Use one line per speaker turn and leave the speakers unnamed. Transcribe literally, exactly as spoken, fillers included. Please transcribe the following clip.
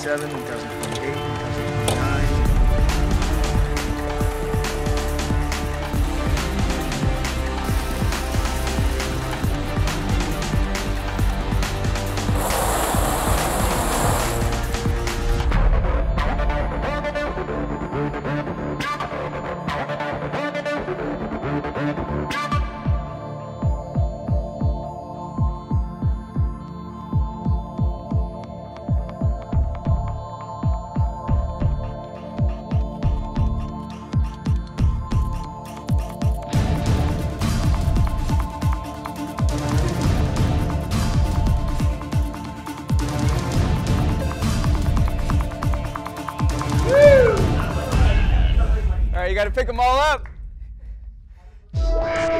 twenty-seven, two thousand twenty-eight, two thousand twenty-nine.
All right, you got to pick them all up.